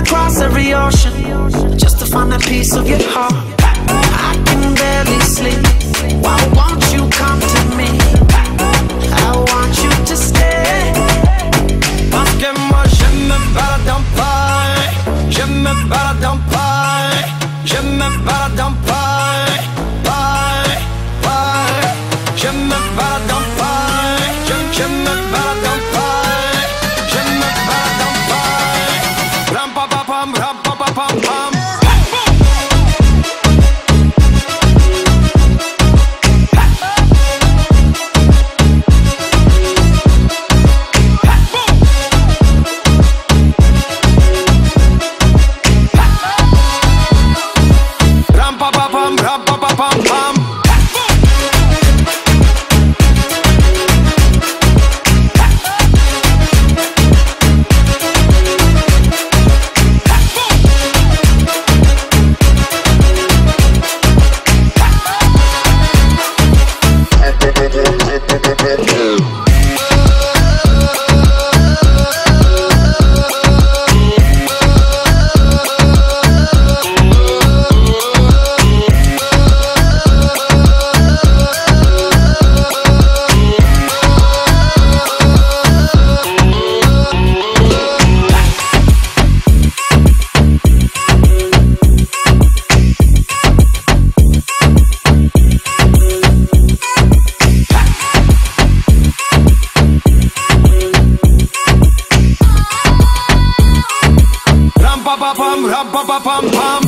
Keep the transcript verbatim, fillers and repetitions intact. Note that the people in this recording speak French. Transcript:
across every ocean just to find that piece of your heart. I can barely sleep. Why won't you come to me? I want you to stay. Parce que moi je me balade en paille, je me balade en paille, je me balade en paille, paille, paille. Je me balade en paille, je, je me balade en paille, je me balade en paille. Ram pa pa pam, ram pa pa pam pam. Ram pa pa pam, ram pa pa pam pam.